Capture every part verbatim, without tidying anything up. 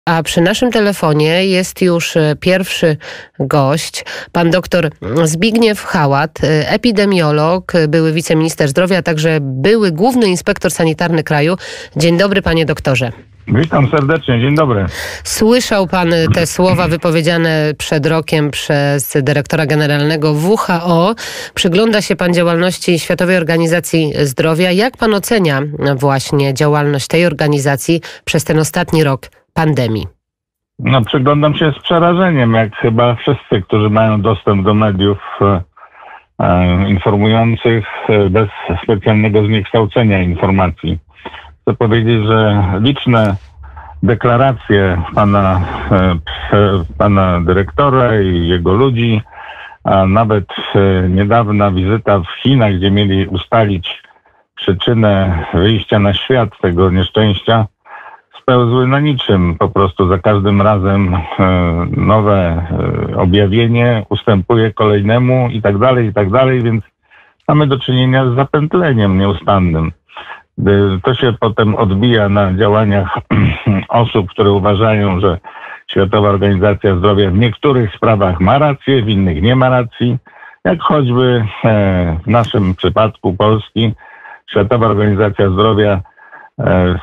A przy naszym telefonie jest już pierwszy gość, pan doktor Zbigniew Hałat, epidemiolog, były wiceminister zdrowia, a także były główny inspektor sanitarny kraju. Dzień dobry, panie doktorze. Witam serdecznie, dzień dobry. Słyszał pan te słowa wypowiedziane przed rokiem przez dyrektora generalnego W H O. Przygląda się pan działalności Światowej Organizacji Zdrowia. Jak pan ocenia właśnie działalność tej organizacji przez ten ostatni rok pandemii? No, przyglądam się z przerażeniem, jak chyba wszyscy, którzy mają dostęp do mediów e, e, informujących e, bez specjalnego zniekształcenia informacji. Chcę powiedzieć, że liczne deklaracje pana, e, pana dyrektora i jego ludzi, a nawet e, niedawna wizyta w Chinach, gdzie mieli ustalić przyczynę wyjścia na świat tego nieszczęścia, spełzły na niczym. Po prostu za każdym razem e, nowe e, objawienie ustępuje kolejnemu i tak dalej, i tak dalej, więc mamy do czynienia z zapętleniem nieustannym. To się potem odbija na działaniach osób, które uważają, że Światowa Organizacja Zdrowia w niektórych sprawach ma rację, w innych nie ma racji. Jak choćby e, w naszym przypadku Polski Światowa Organizacja Zdrowia e,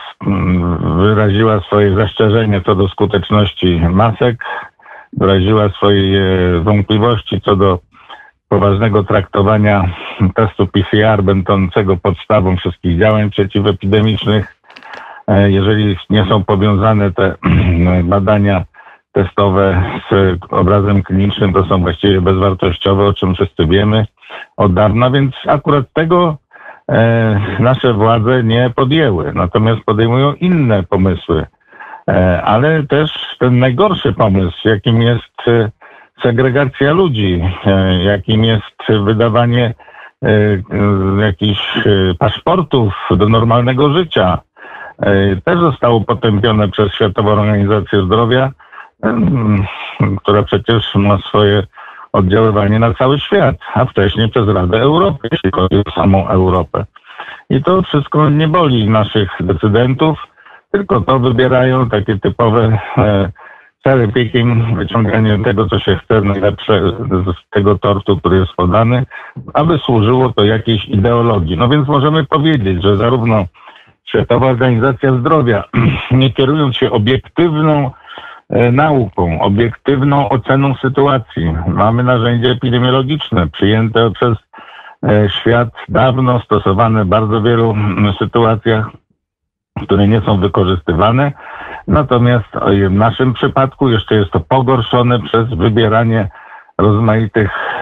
wyraziła swoje zastrzeżenie co do skuteczności masek, wyraziła swoje wątpliwości co do poważnego traktowania testu P C R będącego podstawą wszystkich działań przeciwepidemicznych. Jeżeli nie są powiązane te badania testowe z obrazem klinicznym, to są właściwie bezwartościowe, o czym wszyscy wiemy od dawna, więc akurat tego e, nasze władze nie podjęły. Natomiast podejmują inne pomysły. E, ale też ten najgorszy pomysł, jakim jest e, segregacja ludzi, e, jakim jest wydawanie e, e, jakichś e, paszportów do normalnego życia, e, też zostało potępione przez Światową Organizację Zdrowia, e, która przecież ma swoje oddziaływanie na cały świat, a wcześniej przez Radę Europy, jeśli chodzi o samą Europę. I to wszystko nie boli naszych decydentów, tylko to wybierają takie typowe e, cherry picking, wyciąganie tego, co się chce, najlepsze z tego tortu, który jest podany, aby służyło to jakiejś ideologii. No więc możemy powiedzieć, że zarówno Światowa Organizacja Zdrowia, nie kierując się obiektywną e, nauką, obiektywną oceną sytuacji, mamy narzędzie epidemiologiczne przyjęte przez e, świat dawno, stosowane w bardzo wielu m, sytuacjach, które nie są wykorzystywane. Natomiast w naszym przypadku jeszcze jest to pogorszone przez wybieranie rozmaitych e,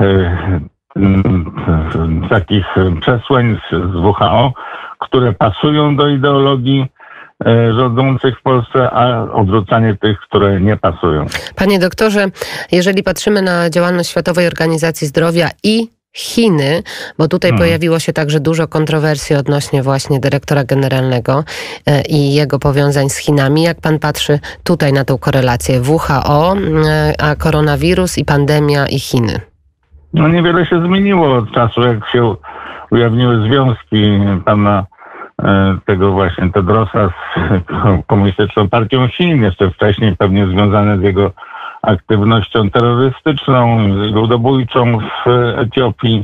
e, takich przesłań z, z W H O, które pasują do ideologii e, rządzących w Polsce, a odrzucanie tych, które nie pasują. Panie doktorze, jeżeli patrzymy na działalność Światowej Organizacji Zdrowia i Chiny, bo tutaj hmm. pojawiło się także dużo kontrowersji odnośnie właśnie dyrektora generalnego e, i jego powiązań z Chinami. Jak pan patrzy tutaj na tą korelację W H O, e, a koronawirus i pandemia i Chiny? No niewiele się zmieniło od czasu, jak się ujawniły związki pana e, tego właśnie Tedrosa z Komunistyczną Partią Chin, jeszcze wcześniej pewnie związane z jego aktywnością terrorystyczną, ludobójczą w Etiopii.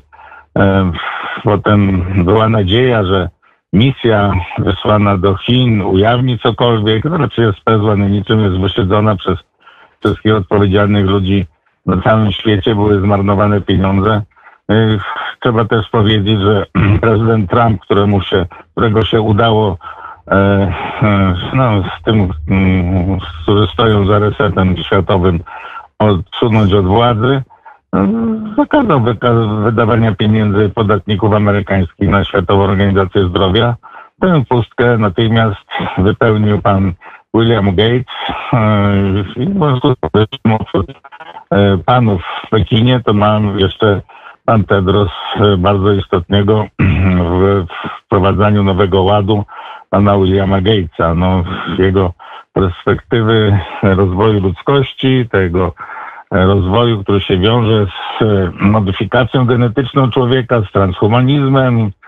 Potem była nadzieja, że misja wysłana do Chin ujawni cokolwiek, no raczej jest spezłana, niczym jest wyszydzona przez wszystkich odpowiedzialnych ludzi na całym świecie, były zmarnowane pieniądze. Trzeba też powiedzieć, że prezydent Trump, któremu się, którego się udało no, z tym, którzy stoją za resetem światowym, odsunąć od władzy, zakazał wydawania pieniędzy podatników amerykańskich na Światową Organizację Zdrowia. Tę pustkę natychmiast wypełnił pan William Gates i w związku z tym panów w Pekinie to mam jeszcze pan Tedros bardzo istotnego w wprowadzaniu nowego ładu pana Williama Gatesa. No, jego perspektywy rozwoju ludzkości, tego rozwoju, który się wiąże z modyfikacją genetyczną człowieka, z transhumanizmem, z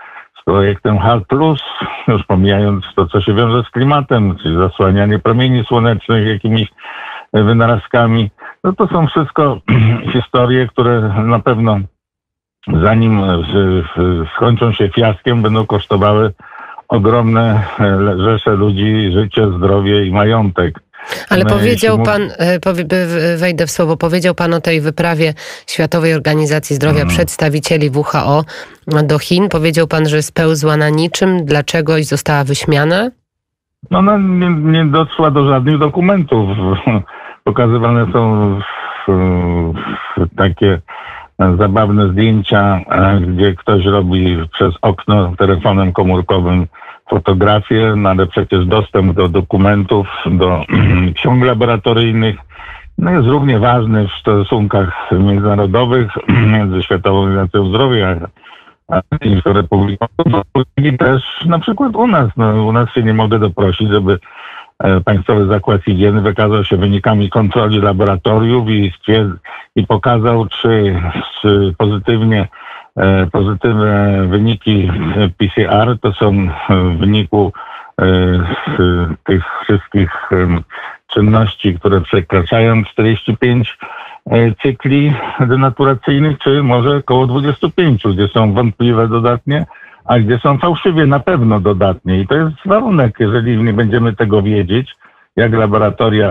projektem H plus, już pomijając to, co się wiąże z klimatem, czyli zasłanianie promieni słonecznych jakimiś wynalazkami. No to są wszystko historie, które na pewno zanim skończą się fiaskiem, będą kosztowały ogromne rzesze ludzi, życie, zdrowie i majątek. Ale no, powiedział pan, wejdę w słowo, powiedział pan o tej wyprawie Światowej Organizacji Zdrowia, hmm. przedstawicieli W H O do Chin. Powiedział pan, że spełzła na niczym. Dlaczego i została wyśmiana? No ona nie, nie doszła do żadnych dokumentów. Pokazywane są takie zabawne zdjęcia, gdzie ktoś robi przez okno telefonem komórkowym fotografię, no ale przecież dostęp do dokumentów, do ksiąg laboratoryjnych no jest równie ważny w stosunkach międzynarodowych między Światową Organizacją Zdrowia a Chińską Republiką. I też na przykład u nas, no, u nas się nie mogę doprosić, żeby Państwowy Zakład Higieny wykazał się wynikami kontroli laboratoriów i, i pokazał, czy, czy pozytywnie pozytywne wyniki P C R to są w wyniku tych wszystkich czynności, które przekraczają czterdzieści pięć cykli denaturacyjnych, czy może około dwadzieścia pięć, gdzie są wątpliwe dodatnie, a gdzie są fałszywie na pewno dodatnie. I to jest warunek, jeżeli nie będziemy tego wiedzieć, jak laboratoria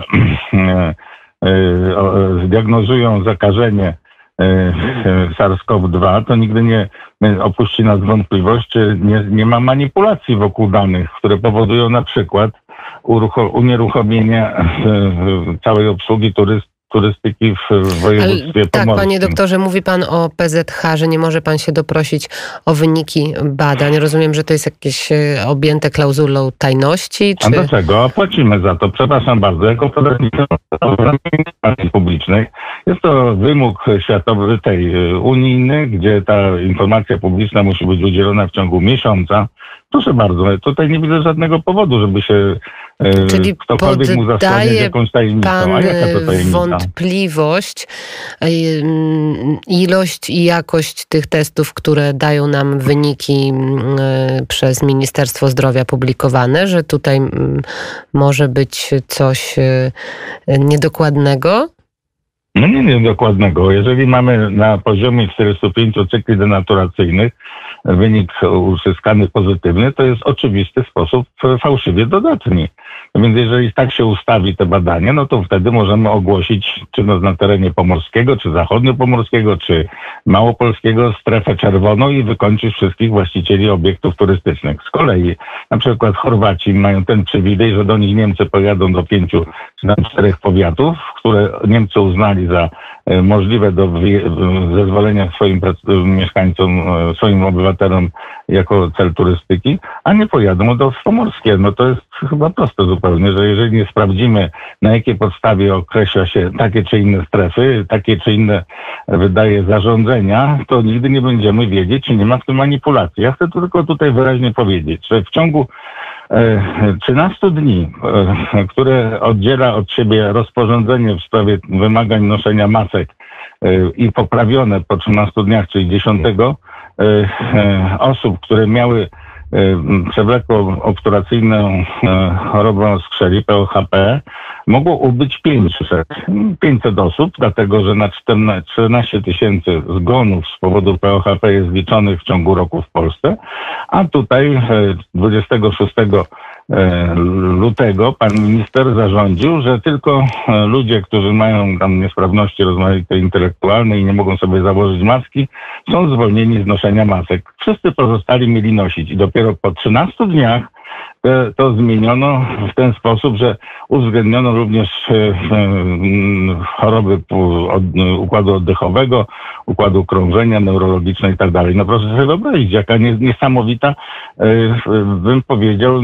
zdiagnozują zakażenie SARS-CoV dwa, to nigdy nie opuści nas wątpliwość, czy nie, nie ma manipulacji wokół danych, które powodują na przykład unieruchomienie całej obsługi turystyki, turystyki w województwie Ale, tak, pomorskim. panie doktorze, mówi pan o P Z H, że nie może pan się doprosić o wyniki badań. Rozumiem, że to jest jakieś objęte klauzulą tajności? Czy... A dlaczego? Płacimy za to. Przepraszam bardzo. Jako podatnicy publicznej jest to wymóg światowy, tej unijny, gdzie ta informacja publiczna musi być udzielona w ciągu miesiąca. Proszę bardzo, tutaj nie widzę żadnego powodu, żeby się Czyli ktokolwiek mu zasłaniać jakąś tajemnicą. Pan A jaka to tajemnica? Wątpliwość, ilość i jakość tych testów, które dają nam wyniki przez Ministerstwo Zdrowia publikowane, że tutaj może być coś niedokładnego? No nie, niedokładnego. Jeżeli mamy na poziomie czterystu pięciu cykli denaturacyjnych wynik uzyskany pozytywny, to jest oczywisty sposób fałszywie dodatni. Więc jeżeli tak się ustawi te badania, no to wtedy możemy ogłosić, czy no na terenie pomorskiego, czy zachodniopomorskiego, czy małopolskiego strefę czerwoną i wykończyć wszystkich właścicieli obiektów turystycznych. Z kolei na przykład Chorwaci mają ten przywilej, że do nich Niemcy pojadą do pięciu czy tam czterech powiatów, które Niemcy uznali za możliwe do zezwolenia swoim mieszkańcom, swoim obywatelom jako cel turystyki, a nie pojadą do pomorskie. No to jest chyba proste zupełnie, że jeżeli nie sprawdzimy, na jakiej podstawie określa się takie czy inne strefy, takie czy inne wydaje zarządzenia, to nigdy nie będziemy wiedzieć, czy nie ma w tym manipulacji. Ja chcę tylko tutaj wyraźnie powiedzieć, że w ciągu trzynastu dni, które oddziela od siebie rozporządzenie w sprawie wymagań noszenia masek i poprawione po trzynastu dniach, czyli dziesiątego, osób, które miały przewlekłą obturacyjną chorobę skrzeli, P O H P, mogło ubyć pięćset. pięćset osób, dlatego że na czternaście tysięcy zgonów z powodu P O H P jest liczonych w ciągu roku w Polsce, a tutaj dwudziestego szóstego lutego pan minister zarządził, że tylko ludzie, którzy mają tam niesprawności rozmaite intelektualne i nie mogą sobie założyć maski, są zwolnieni z noszenia masek. Wszyscy pozostali mieli nosić i dopiero po trzynastu dniach to zmieniono w ten sposób, że uwzględniono również choroby układu oddechowego, układu krążenia, neurologiczne i tak dalej. No proszę sobie wyobrazić, jaka niesamowita, bym powiedział,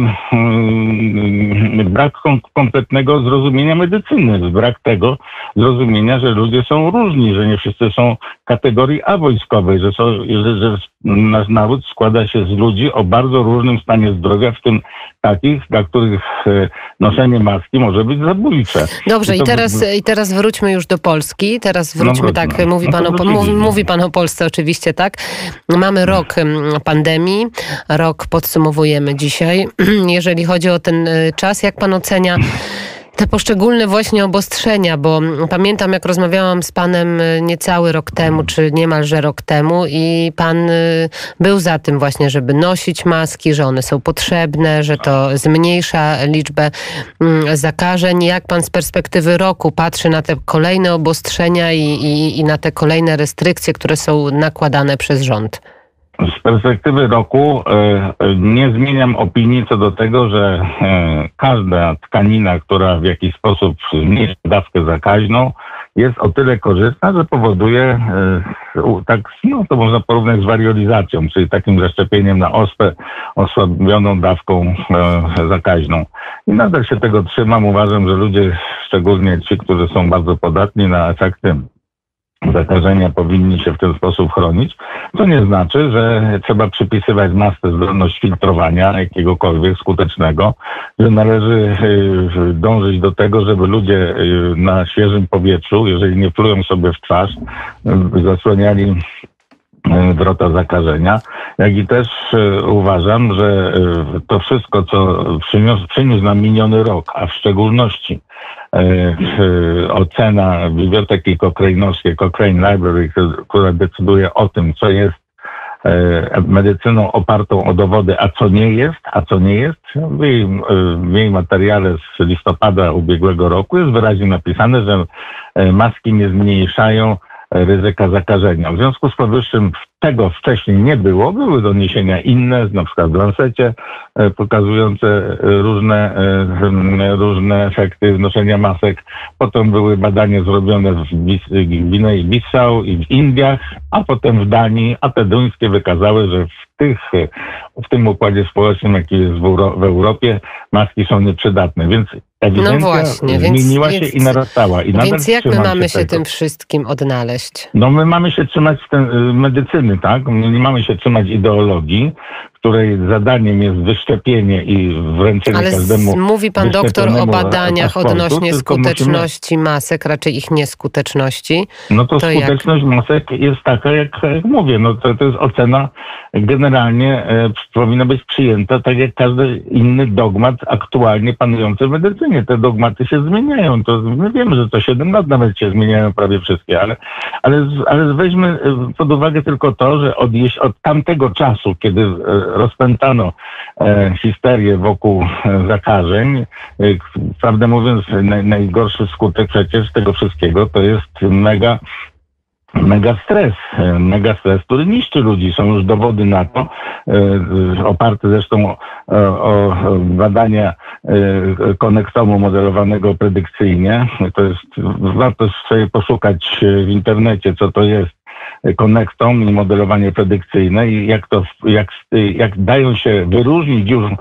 brak kompletnego zrozumienia medycyny, brak tego zrozumienia, że ludzie są różni, że nie wszyscy są kategorii A wojskowej, że, są, że, że nasz naród składa się z ludzi o bardzo różnym stanie zdrowia, w tym takich, dla których noszenie maski może być zabójcze. Dobrze, i, I, to... i, teraz, i teraz wróćmy już do Polski. Teraz wróćmy, no, tak, mówi, no pan o, mówi, mówi pan o Polsce oczywiście, tak? Mamy rok pandemii, rok podsumowujemy dzisiaj. Jeżeli chodzi o ten czas, jak pan ocenia te poszczególne właśnie obostrzenia, bo pamiętam, jak rozmawiałam z panem niecały rok temu, czy niemalże rok temu i pan był za tym właśnie, żeby nosić maski, że one są potrzebne, że to zmniejsza liczbę zakażeń. Jak pan z perspektywy roku patrzy na te kolejne obostrzenia i, i, i na te kolejne restrykcje, które są nakładane przez rząd? Z perspektywy roku e, nie zmieniam opinii co do tego, że e, każda tkanina, która w jakiś sposób zmniejsza dawkę zakaźną, jest o tyle korzystna, że powoduje, e, tak, no to można porównać z wariolizacją, czyli takim zaszczepieniem na ospę osłabioną dawką e, zakaźną. I nadal się tego trzymam. Uważam, że ludzie, szczególnie ci, którzy są bardzo podatni na efekty zakażenia, powinni się w ten sposób chronić. To nie znaczy, że trzeba przypisywać masce zdolność filtrowania jakiegokolwiek skutecznego, że należy dążyć do tego, żeby ludzie na świeżym powietrzu, jeżeli nie plują sobie w twarz, zasłaniali wrota zakażenia, jak i też uważam, że to wszystko, co przyniósł, przyniósł nam miniony rok, a w szczególności ocena Biblioteki Cochrane'owskiej, Cochrane Library, która decyduje o tym, co jest medycyną opartą o dowody, a co nie jest, a co nie jest. W jej, w jej materiale z listopada ubiegłego roku jest wyraźnie napisane, że maski nie zmniejszają ryzyka zakażenia. W związku z powyższym tego wcześniej nie było. Były doniesienia inne, na przykład w Lancecie, pokazujące różne, różne efekty noszenia masek. Potem były badania zrobione w Gwinei Bissau i w Indiach, a potem w Danii, a te duńskie wykazały, że w, tych, w tym układzie społecznym, jaki jest w, Euro, w Europie, maski są nieprzydatne. Więc ewidencja no właśnie, zmieniła więc, się i narastała. I więc jak my mamy się, się tym wszystkim odnaleźć? No my mamy się trzymać ten, medycyny, tak? My nie mamy się trzymać ideologii, której zadaniem jest wyszczepienie i wręczenie Ale każdemu. Ale mówi pan doktor o badaniach odnośnie skuteczności musimy... masek, raczej ich nieskuteczności. No to, to skuteczność jak? masek jest taka, jak, jak mówię, no to, to jest ocena generalnie e, powinna być przyjęta tak jak każdy inny dogmat aktualnie panujący w medycynie. Te dogmaty się zmieniają. To my wiemy, że to siedem lat nawet się zmieniają prawie wszystkie, ale, ale, ale weźmy pod uwagę tylko to, że od, od tamtego czasu, kiedy e, rozpętano e, histerię wokół e, zakażeń, e, prawdę mówiąc, naj, najgorszy skutek przecież tego wszystkiego to jest mega Mega stres, mega stres, który niszczy ludzi. Są już dowody na to, e, oparte zresztą o, o badania e, konektomu modelowanego predykcyjnie. To jest, warto sobie poszukać w internecie, co to jest konektom i modelowanie predykcyjne i jak to, jak, jak dają się wyróżnić już e,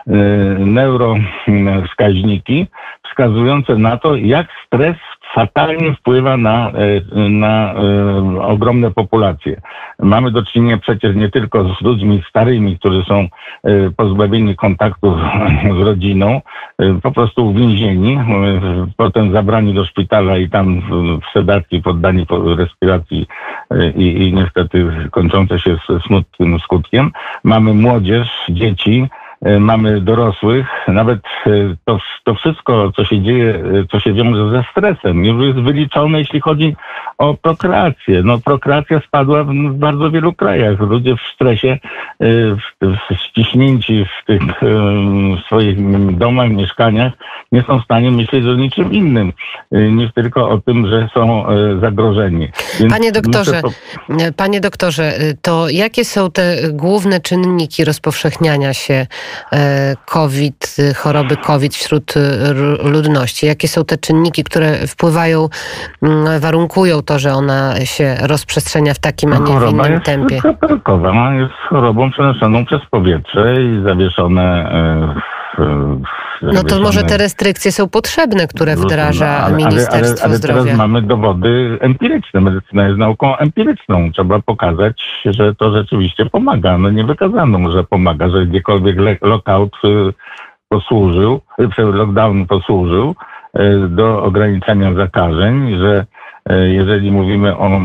neurowskaźniki wskazujące na to, jak stres fatalnie wpływa na, na e, ogromne populacje. Mamy do czynienia przecież nie tylko z ludźmi starymi, którzy są e, pozbawieni kontaktów z rodziną, e, po prostu uwięzieni, e, potem zabrani do szpitala i tam w, w sedacji poddani po respiracji e, i, i niestety kończące się smutnym skutkiem. Mamy młodzież, dzieci, mamy dorosłych, nawet to, to wszystko, co się dzieje, co się wiąże ze stresem, już jest wyliczone, jeśli chodzi o prokreację. No prokreacja spadła w bardzo wielu krajach. Ludzie w stresie, w, w ściśnięci w tych w swoich domach, mieszkaniach nie są w stanie myśleć o niczym innym, niż tylko o tym, że są zagrożeni. Więc panie doktorze, to... panie doktorze, to jakie są te główne czynniki rozpowszechniania się COVID, choroby COVID wśród ludności? Jakie są te czynniki, które wpływają, warunkują to, że ona się rozprzestrzenia w takim, a nie w innym jest tempie? Choroba ona jest chorobą przenoszoną przez powietrze i zawieszone w, w No to może te restrykcje są potrzebne, które wdraża ale, ale, Ministerstwo ale, ale Zdrowia. Teraz mamy dowody empiryczne. Medycyna jest nauką empiryczną. Trzeba pokazać, że to rzeczywiście pomaga. No nie wykazano, że pomaga, że gdziekolwiek lockout posłużył, lockdown posłużył do ograniczania zakażeń, że jeżeli mówimy o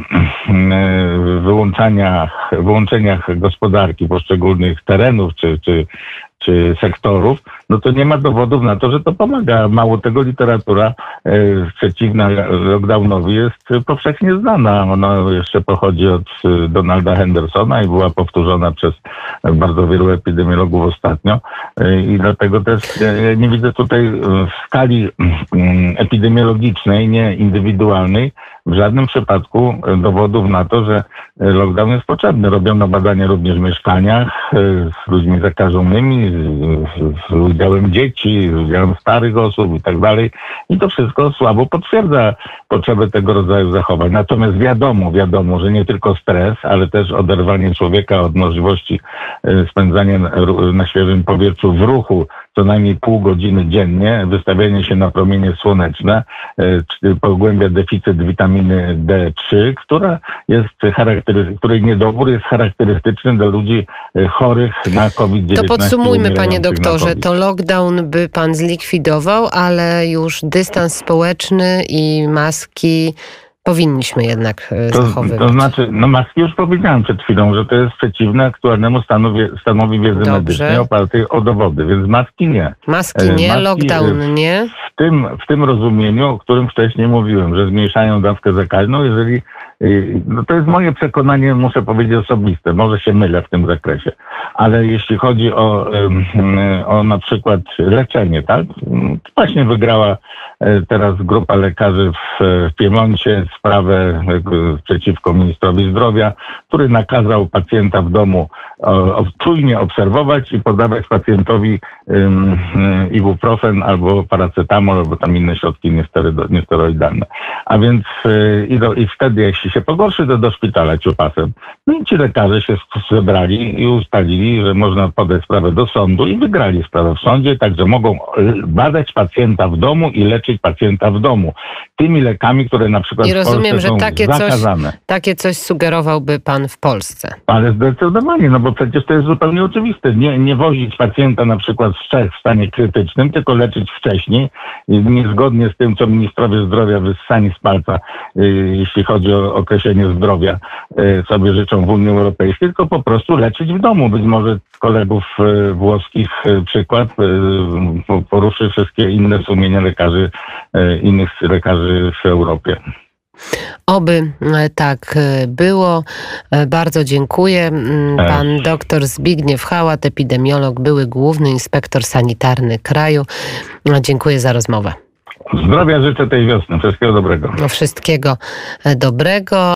wyłączeniach, wyłączeniach gospodarki poszczególnych terenów czy, czy, czy sektorów, no to nie ma dowodów na to, że to pomaga. Mało tego, literatura przeciwna lockdownowi jest powszechnie znana. Ona jeszcze pochodzi od Donalda Hendersona i była powtórzona przez bardzo wielu epidemiologów ostatnio. I dlatego też nie widzę tutaj w skali epidemiologicznej, nie indywidualnej, w żadnym przypadku dowodów na to, że lockdown jest potrzebny. Robiono badania również w mieszkaniach z ludźmi zakażonymi, z, z udziałem dzieci, z udziałem starych osób i tak dalej. I to wszystko słabo potwierdza potrzebę tego rodzaju zachowań. Natomiast wiadomo, wiadomo, że nie tylko stres, ale też oderwanie człowieka od możliwości spędzania na świeżym powietrzu w ruchu co najmniej pół godziny dziennie, wystawianie się na promienie słoneczne pogłębia deficyt witaminy D trzy, która jest charaktery- której niedobór jest charakterystyczny dla ludzi chorych na COVID dziewiętnaście. To podsumujmy, panie doktorze, to lockdown by pan zlikwidował, ale już dystans społeczny i maski powinniśmy jednak to, zachowywać. To znaczy, no maski już powiedziałem przed chwilą, że to jest przeciwne aktualnemu stanu, stanowi wiedzy Dobrze. medycznej opartej o dowody, więc maski nie. Maski nie, maski, lockdown nie. W tym, w tym rozumieniu, o którym wcześniej mówiłem, że zmniejszają dawkę zakaźną, jeżeli no to jest moje przekonanie, muszę powiedzieć, osobiste. Może się mylę w tym zakresie. Ale jeśli chodzi o, o na przykład leczenie, tak? Właśnie wygrała teraz grupa lekarzy w Piemoncie sprawę przeciwko ministrowi zdrowia, który nakazał pacjenta w domu czujnie obserwować i podawać pacjentowi ibuprofen albo paracetamol, albo tam inne środki niesteroidalne. A więc i, do, i wtedy, jeśli się pogorszy, to do szpitala ciupasem. No i ci lekarze się zebrali i ustalili, że można podać sprawę do sądu i wygrali sprawę w sądzie, także mogą badać pacjenta w domu i leczyć pacjenta w domu. Tymi lekami, które na przykład I w Polsce rozumiem, że są takie zakazane. Coś, takie coś sugerowałby pan w Polsce. Ale zdecydowanie, no bo przecież to jest zupełnie oczywiste. Nie, nie wozić pacjenta na przykład z Czech w stanie krytycznym, tylko leczyć wcześniej, niezgodnie z tym, co ministrowie zdrowia wyssani z palca, jeśli chodzi o określenie zdrowia, sobie życzą w Unii Europejskiej, tylko po prostu leczyć w domu. Być może kolegów włoskich przykład poruszy wszystkie inne sumienia lekarzy, innych lekarzy w Europie. Oby tak było. Bardzo dziękuję. Pan doktor Zbigniew Hałat, epidemiolog, były główny inspektor sanitarny kraju. Dziękuję za rozmowę. Zdrowia życzę tej wiosny. Wszystkiego dobrego. Wszystkiego dobrego.